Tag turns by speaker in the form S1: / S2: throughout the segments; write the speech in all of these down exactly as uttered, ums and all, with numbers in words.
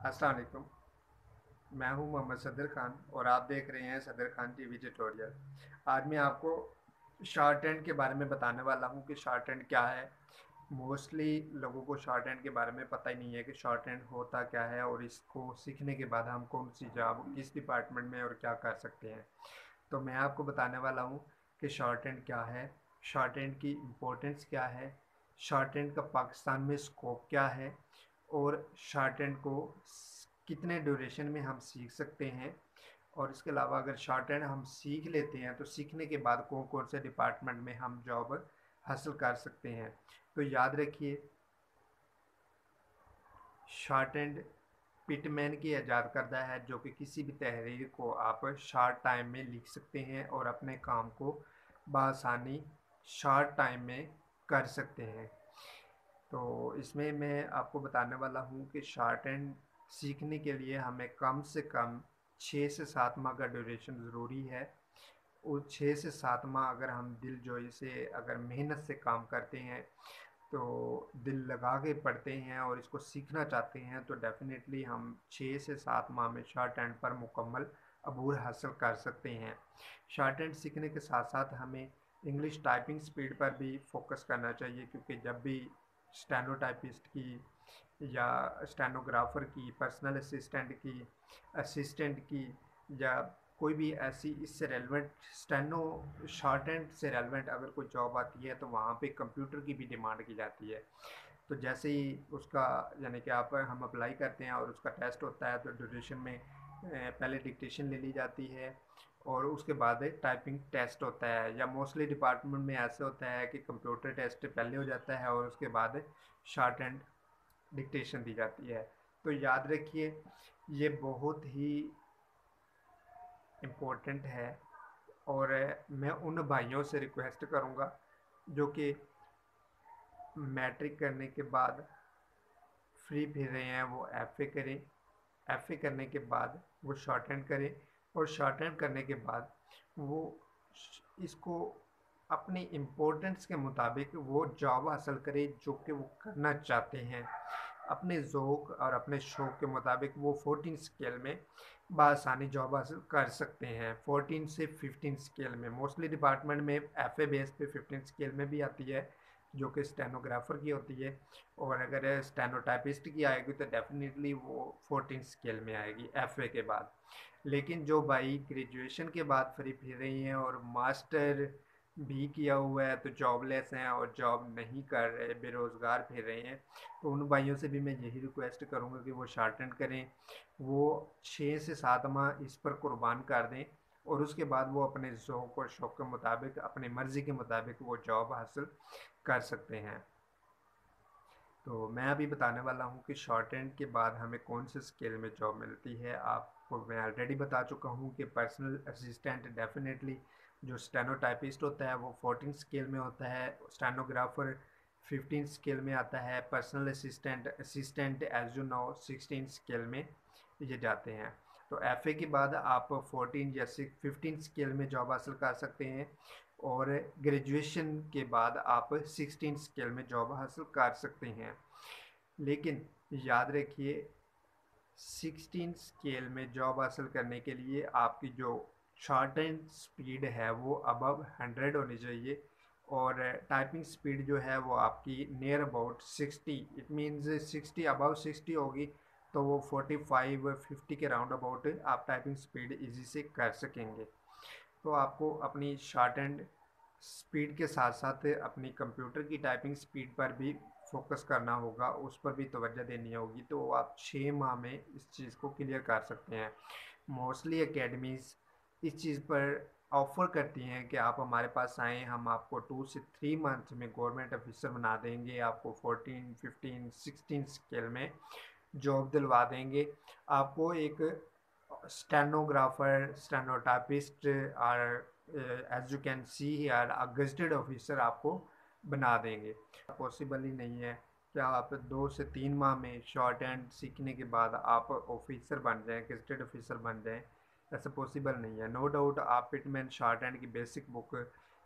S1: अस्सलाम वालेकुम। मैं हूं मोहम्मद सदर खान और आप देख रहे हैं सदर खान टीवी ट्यूटोरियल। आज मैं आपको शार्ट हैंड के बारे में बताने वाला हूं कि शार्ट हैंड क्या है। मोस्टली लोगों को शार्ट हैंड के बारे में पता ही नहीं है कि शार्ट हैंड होता क्या है और इसको सीखने के बाद हम कौन सी जॉब किस डिपार्टमेंट में और क्या कर सकते हैं। तो मैं आपको बताने वाला हूं कि शार्ट हैंड क्या है, शार्ट हैंड की इम्पोर्टेंस क्या है, शार्ट हैंड का पाकिस्तान में स्कोप क्या है और शार्ट हैंड को कितने ड्यूरेशन में हम सीख सकते हैं। और इसके अलावा अगर शॉर्ट हैंड हम सीख लेते हैं तो सीखने के बाद कौन कौन से डिपार्टमेंट में हम जॉब हासिल कर सकते हैं। तो याद रखिए, शॉर्ट हैंड पिटमैन की ईजाद करदा है, जो कि किसी भी तहरीर को आप शार्ट टाइम में लिख सकते हैं और अपने काम को बआसानी शार्ट टाइम में कर सकते हैं। तो इसमें मैं आपको बताने वाला हूँ कि शॉर्ट हैंड सीखने के लिए हमें कम से कम छः से सात माह का ड्यूरेशन ज़रूरी है। और छः से सात माह अगर हम दिल जोई से अगर मेहनत से काम करते हैं, तो दिल लगा के पढ़ते हैं और इसको सीखना चाहते हैं, तो डेफ़िनेटली हम छः से सात माह में शॉर्ट हैंड पर मुकम्मल अबूर हासिल कर सकते हैं। शॉर्ट हैंड सीखने के साथ साथ हमें इंग्लिश टाइपिंग स्पीड पर भी फोकस करना चाहिए, क्योंकि जब भी स्टेनोटाइपिस्ट की या स्टेनोग्राफर की, पर्सनल असिस्टेंट की असिस्टेंट की या कोई भी ऐसी इससे रेलेवेंट स्टेनो शॉर्ट हैंड से रेलेवेंट अगर कोई जॉब आती है, तो वहाँ पे कंप्यूटर की भी डिमांड की जाती है। तो जैसे ही उसका यानी कि आप हम अप्लाई करते हैं और उसका टेस्ट होता है, तो ड्यूरेशन में पहले डिक्टेशन ले ली जाती है और उसके बाद टाइपिंग टेस्ट होता है। या मोस्टली डिपार्टमेंट में ऐसा होता है कि कंप्यूटर टेस्ट पहले हो जाता है और उसके बाद शॉर्ट हैंड डिक्टेशन दी जाती है। तो याद रखिए, ये बहुत ही इम्पोर्टेंट है। और मैं उन भाइयों से रिक्वेस्ट करूँगा जो कि मैट्रिक करने के बाद फ्री फिर रहे हैं, वो एफए करें। एफए करने के बाद वो शॉर्ट हैंड करें और शॉर्ट हैंड करने के बाद वो इसको अपनी इम्पोर्टेंस के मुताबिक वो जॉब हासिल करें जो कि वो करना चाहते हैं। अपने ज़ौक़ और अपने शौक़ के मुताबिक वो फोर्टीन स्केल में बआसानी जॉब हासिल कर सकते हैं। फोर्टीन से फिफ्टीन स्केल में मोस्टली डिपार्टमेंट में एफए बेस पे फिफ्टीन स्केल में भी आती है, जो कि स्टेनोग्राफर की होती है। और अगर स्टेनोटाइपिस्ट की आएगी तो डेफिनेटली वो फोर्टीन स्केल में आएगी एफए के बाद। लेकिन जो भाई ग्रेजुएशन के बाद फ्री फिर रही हैं और मास्टर भी किया हुआ है, तो जॉबलेस हैं और जॉब नहीं कर रहे, बेरोज़गार फिर रहे हैं, तो उन भाइयों से भी मैं यही रिक्वेस्ट करूँगा कि वो शॉर्ट हैंड करें। वो छः से सात माह इस पर कुर्बान कर दें और उसके बाद वो अपने ज़ौक़ और शौक़ के मुताबिक, अपनी मर्ज़ी के मुताबिक वो जॉब हासिल कर सकते हैं। तो मैं अभी बताने वाला हूँ कि शॉर्ट हैंड के बाद हमें कौन से स्केल में जॉब मिलती है। आपको मैं ऑलरेडी बता चुका हूँ कि पर्सनल असिस्टेंट डेफिनेटली जो स्टेनोटाइपिस्ट होता है वो फोर्टीन स्केल में होता है, स्टेनोग्राफर फिफ्टीन स्केल में आता है, personal assistant assistant as you know sixteen scale में ये जाते हैं। तो एफए के बाद आप फोर्टीन या फिफ्टीन स्केल में जॉब हासिल कर सकते हैं और ग्रेजुएशन के बाद आप सिक्सटीन स्केल में जॉब हासिल कर सकते हैं। लेकिन याद रखिए, सिक्सटीन स्केल में जॉब हासिल करने के लिए आपकी जो शॉर्ट हैंड स्पीड है वो अबव हंड्रेड होनी चाहिए और टाइपिंग स्पीड जो है वो आपकी near about sixty, it means sixty above sixty होगी, तो वो फोर्टी फाइव फिफ्टी के राउंड अबाउट आप टाइपिंग स्पीड इजी से कर सकेंगे। तो आपको अपनी शॉर्ट हैंड स्पीड के साथ साथ अपनी कंप्यूटर की टाइपिंग स्पीड पर भी फोकस करना होगा, उस पर भी तवज्जो देनी होगी, तो आप छः माह में इस चीज़ को क्लियर कर सकते हैं। मोस्टली एकेडमीज़ इस चीज़ पर ऑफ़र करती हैं कि आप हमारे पास आएँ, हम आपको टू से थ्री मंथ में गवर्नमेंट ऑफिसर बना देंगे, आपको फोर्टीन फिफ्टीन सिक्सटीन स्केल में जॉब दिलवा देंगे। आपको एक स्टेनोग्राफर, स्टेनोटाइपिस्ट और as you can see here a gazetted officer आपको बना देंगे। पॉसिबल ही नहीं है कि आप दो से तीन माह में शॉर्ट हैंड सीखने के बाद आप ऑफिसर बन जाएं, गेजेटेड ऑफिसर बन जाएं। ऐसा पॉसिबल नहीं है। नो डाउट आप पिटमैन शॉर्ट हैंड की बेसिक बुक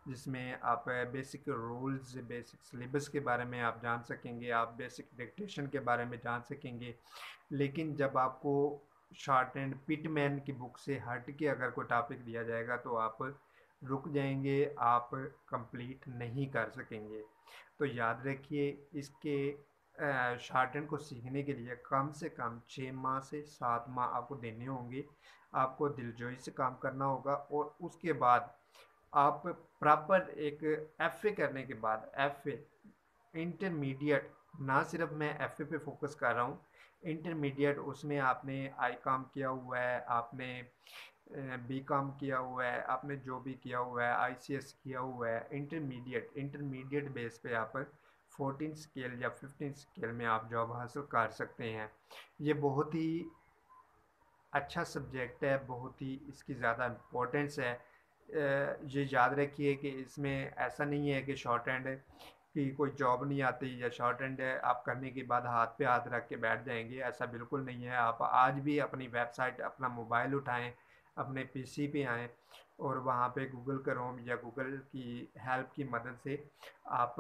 S1: जिसमें आप बेसिक रूल्स, बेसिक सिलेबस के बारे में आप जान सकेंगे, आप बेसिक डिक्टेशन के बारे में जान सकेंगे। लेकिन जब आपको शॉर्ट एंड पिटमैन की बुक से हट के अगर कोई टॉपिक दिया जाएगा तो आप रुक जाएंगे, आप कंप्लीट नहीं कर सकेंगे। तो याद रखिए, इसके शॉर्ट एंड को सीखने के लिए कम से कम छः माह से सात माह आपको देने होंगे। आपको दिलजोई से काम करना होगा और उसके बाद आप प्रॉपर एक एफ ए करने के बाद, एफ ए इंटरमीडिएट, ना सिर्फ मैं एफ ए पे फोकस कर रहा हूँ, इंटरमीडिएट उसमें आपने आई कॉम किया हुआ है, आपने बी कॉम किया हुआ है, आपने जो भी किया हुआ है, आई सी एस किया हुआ है, इंटरमीडिएट इंटरमीडिएट बेस पे आप फोर्टीन स्केल या फिफ्टीन स्केल में आप जॉब हासिल कर सकते हैं। ये बहुत ही अच्छा सब्जेक्ट है, बहुत ही इसकी ज़्यादा इम्पोर्टेंस है। ये याद रखिए कि इसमें ऐसा नहीं है कि शॉर्ट हैंड की कोई जॉब नहीं आती या शॉर्ट हैंड आप करने के बाद हाथ पे हाथ रख के बैठ जाएंगे, ऐसा बिल्कुल नहीं है। आप आज भी अपनी वेबसाइट, अपना मोबाइल उठाएं, अपने पीसी पे आएँ और वहाँ पे गूगल क्रोम या गूगल की हेल्प की मदद से आप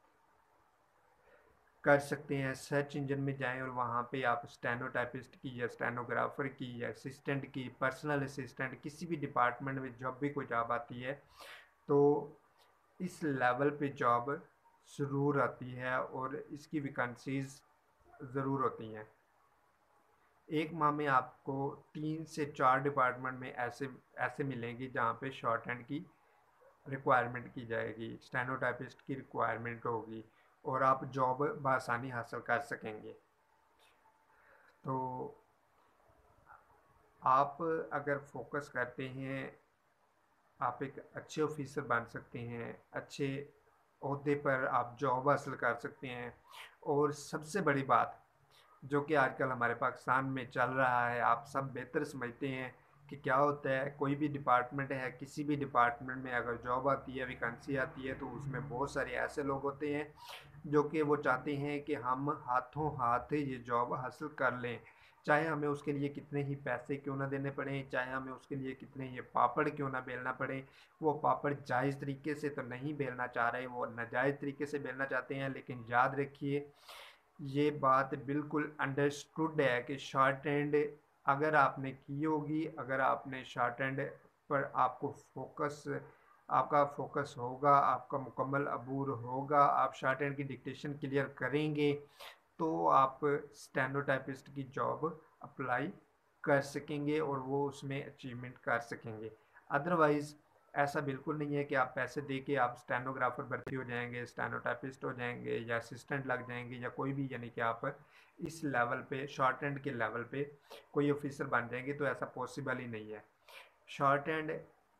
S1: कर सकते हैं। सर्च इंजन में जाएं और वहाँ पे आप स्टेनोटाइपिस्ट की या स्टेनोग्राफर की या असिस्टेंट की, पर्सनल असिस्टेंट, किसी भी डिपार्टमेंट में जब भी कोई जॉब आती है तो इस लेवल पे जॉब ज़रूर आती है और इसकी वैकेंसीज ज़रूर होती हैं। एक माह में आपको तीन से चार डिपार्टमेंट में ऐसे ऐसे मिलेंगे जहाँ पे शॉर्ट हैंड की रिक्वायरमेंट की जाएगी, स्टेनोटाइपिस्ट की रिक्वायरमेंट होगी और आप जॉब बआसानी हासिल कर सकेंगे। तो आप अगर फोकस करते हैं, आप एक अच्छे ऑफिसर बन सकते हैं, अच्छे ओहदे पर आप जॉब हासिल कर सकते हैं। और सबसे बड़ी बात जो कि आजकल हमारे पाकिस्तान में चल रहा है, आप सब बेहतर समझते हैं कि क्या होता है, कोई भी डिपार्टमेंट है, किसी भी डिपार्टमेंट में अगर जॉब आती है, वैकेंसी आती है, तो उसमें बहुत सारे ऐसे लोग होते हैं जो कि वो चाहते हैं कि हम हाथों हाथ ये जॉब हासिल कर लें, चाहे हमें उसके लिए कितने ही पैसे क्यों ना देने पड़े, चाहे हमें उसके लिए कितने ही पापड़ क्यों ना बेलना पड़े। वो पापड़ जायज़ तरीके से तो नहीं बेलना चाह रहे, वो नाजायज़ तरीके से बेलना चाहते हैं। लेकिन याद रखिए, ये बात बिल्कुल अंडरस्टूड है कि शॉर्ट हैंड अगर आपने की होगी, अगर आपने शॉर्ट हैंड पर आपको फोकस, आपका फोकस होगा, आपका मुकम्मल अबूर होगा, आप शॉर्ट हैंड की डिक्टेशन क्लियर करेंगे तो आप स्टेनोटाइपिस्ट की जॉब अप्लाई कर सकेंगे और वो उसमें अचीवमेंट कर सकेंगे। अदरवाइज़ ऐसा बिल्कुल नहीं है कि आप पैसे दे के आप स्टेनोग्राफर भर्ती हो जाएंगे, स्टेनोटाइपिस्ट हो जाएंगे या असिस्टेंट लग जाएंगे या कोई भी, यानी कि आप इस लेवल पे, शॉर्ट हैंड के लेवल पे कोई ऑफिसर बन जाएंगे, तो ऐसा पॉसिबल ही नहीं है। शॉर्ट हैंड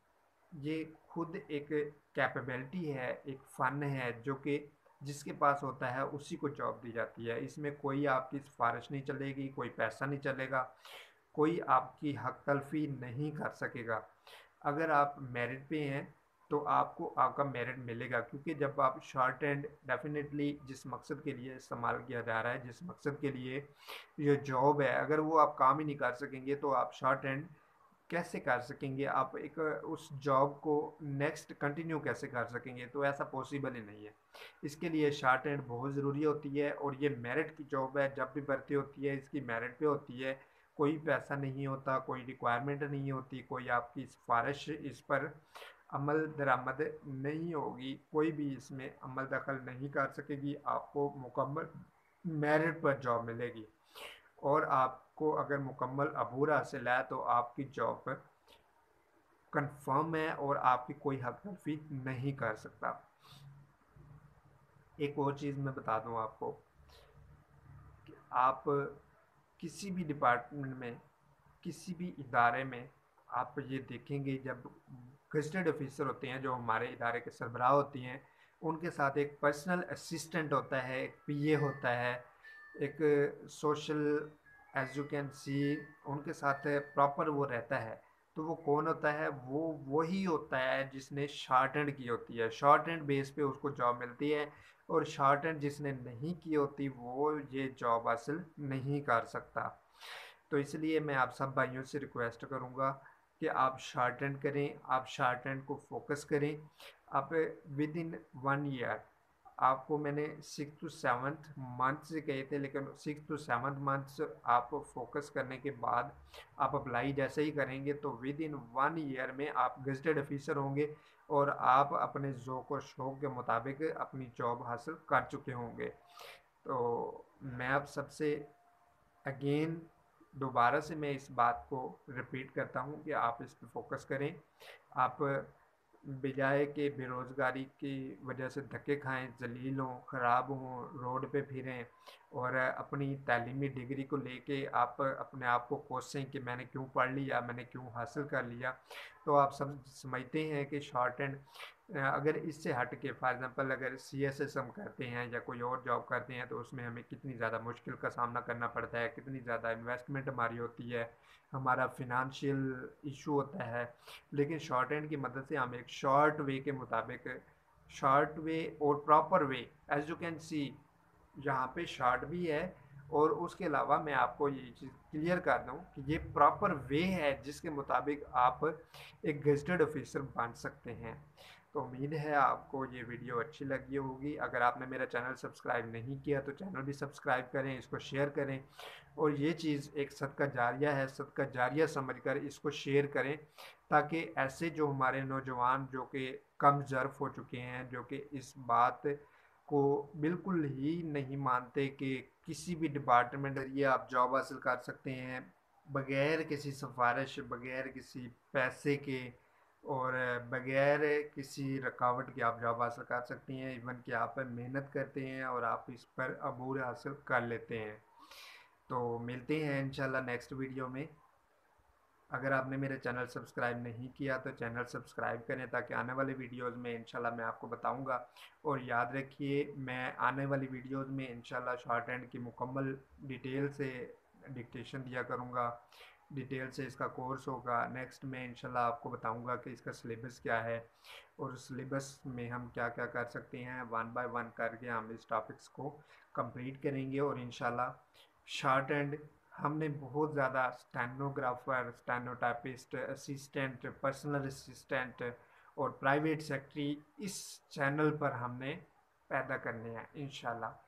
S1: ये खुद एक कैपेबिलिटी है, एक फ़न है जो कि जिसके पास होता है उसी को जॉब दी जाती है। इसमें कोई आपकी सिफारिश नहीं चलेगी, कोई पैसा नहीं चलेगा, कोई आपकी हक तलफी नहीं कर सकेगा। अगर आप मेरिट पे हैं तो आपको आपका मेरिट मिलेगा, क्योंकि जब आप शॉर्ट हैंड डेफिनेटली जिस मकसद के लिए इस्तेमाल किया जा रहा है, जिस मकसद के लिए ये जॉब है, अगर वो आप काम ही नहीं कर सकेंगे तो आप शॉर्ट हैंड कैसे कर सकेंगे, आप एक उस जॉब को नेक्स्ट कंटिन्यू कैसे कर सकेंगे, तो ऐसा पॉसिबल ही नहीं है। इसके लिए शॉर्ट हैंड बहुत ज़रूरी होती है और ये मेरिट की जॉब है। जब भी भर्ती होती है इसकी मेरिट पे होती है, कोई पैसा नहीं होता, कोई रिक्वायरमेंट नहीं होती, कोई आपकी सिफारिश इस पर अमल दरामद नहीं होगी, कोई भी इसमें अमल दखल नहीं कर सकेगी। आपको मुकम्मल मेरिट पर जॉब मिलेगी और आपको अगर मुकम्मल अबूर हासिल है तो आपकी जॉब कंफर्म है और आपकी कोई हक तलफी नहीं कर सकता। एक और चीज़ मैं बता दूं आपको कि आप किसी भी डिपार्टमेंट में, किसी भी इदारे में आप ये देखेंगे, जब गजटेड ऑफिसर होते हैं जो हमारे इदारे के सरबराह होती हैं, उनके साथ एक पर्सनल असिस्टेंट होता है, एक पी ए होता है, एक social, as you can see, उनके साथ प्रॉपर वो रहता है। तो वो कौन होता है? वो वही होता है जिसने शॉर्ट हैंड की होती है, शॉर्ट हैंड बेस पे उसको जॉब मिलती है। और शॉर्ट हैंड जिसने नहीं की होती वो ये जॉब हासिल नहीं कर सकता। तो इसलिए मैं आप सब भाइयों से रिक्वेस्ट करूँगा कि आप शॉर्ट हैंड करें, आप शॉर्ट हैंड को फोकस करें। आप विद इन वन ईयर, आपको मैंने सिक्स टू सेवन्थ मंथ से कहे थे, लेकिन सिक्स टू सेवन्थ मंथ आप फोकस करने के बाद आप अप्लाई जैसे ही करेंगे तो विद इन वन ईयर में आप गजटेड ऑफिसर होंगे और आप अपने ज़ौक़ और शौक़ के मुताबिक अपनी जॉब हासिल कर चुके होंगे। तो मैं अब सबसे अगेन दोबारा से मैं इस बात को रिपीट करता हूँ कि आप इस पर फोकस करें। आप बजाय के बेरोज़गारी की वजह से धक्के खाएं, जलील हों, ख़राब हों, रोड पे फिरें और अपनी तालीमी डिग्री को लेके आप अपने आप को कोसें कि मैंने क्यों पढ़ लिया, मैंने क्यों हासिल कर लिया। तो आप सब समझते हैं कि शॉर्ट हैंड अगर इससे हट के फॉर एग्ज़ाम्पल अगर सी एस एस हम करते हैं या कोई और जॉब करते हैं तो उसमें हमें कितनी ज़्यादा मुश्किल का सामना करना पड़ता है, कितनी ज़्यादा इन्वेस्टमेंट हमारी होती है, हमारा फिनंशियल इशू होता है। लेकिन शॉर्ट हैंड की मदद से हम एक शॉर्ट वे के मुताबिक, शॉर्ट वे और proper way, as you can see यहाँ पे शॉर्ट भी है और उसके अलावा मैं आपको ये चीज़ क्लियर कर दूँ कि ये प्रॉपर वे है जिसके मुताबिक आप एक गजटेड ऑफिसर बन सकते हैं। तो उम्मीद है आपको ये वीडियो अच्छी लगी होगी। अगर आपने मेरा चैनल सब्सक्राइब नहीं किया तो चैनल भी सब्सक्राइब करें, इसको शेयर करें और ये चीज़ एक सदका जारिया है, सदका जारिया समझकर इसको शेयर करें ताकि ऐसे जो हमारे नौजवान जो कि कम ज़र्फ हो चुके हैं, जो कि इस बात को बिल्कुल ही नहीं मानते कि किसी भी डिपार्टमेंट ये आप जॉब हासिल कर सकते हैं बग़ैर किसी सिफारिश, बग़ैर किसी पैसे के और बग़ैर किसी रुकावट के आप जॉब हासिल कर सकती हैं। इवन कि आप मेहनत करते हैं और आप इस पर अबूर हासिल कर लेते हैं। तो मिलते हैं इंशाल्लाह नेक्स्ट वीडियो में। अगर आपने मेरे चैनल सब्सक्राइब नहीं किया तो चैनल सब्सक्राइब करें ताकि आने वाले वीडियोस में इंशाल्लाह मैं आपको बताऊंगा। और याद रखिए मैं आने वाली वीडियोस में इंशाल्लाह शॉर्ट हैंड की मुकम्मल डिटेल से डिक्टेशन दिया करूंगा, डिटेल से इसका कोर्स होगा। नेक्स्ट में इंशाल्लाह आपको बताऊंगा कि इसका सिलेबस क्या है और सिलेबस में हम क्या क्या कर सकते हैं। वन बाय वन करके हम इस टॉपिक्स को कंप्लीट करेंगे और इंशाल्लाह शॉर्ट हैंड हमने बहुत ज़्यादा stenographer, stenotypist, assistant, personal assistant और प्राइवेट सेक्रेटरी इस चैनल पर हमने पैदा करने हैं इंशाल्लाह।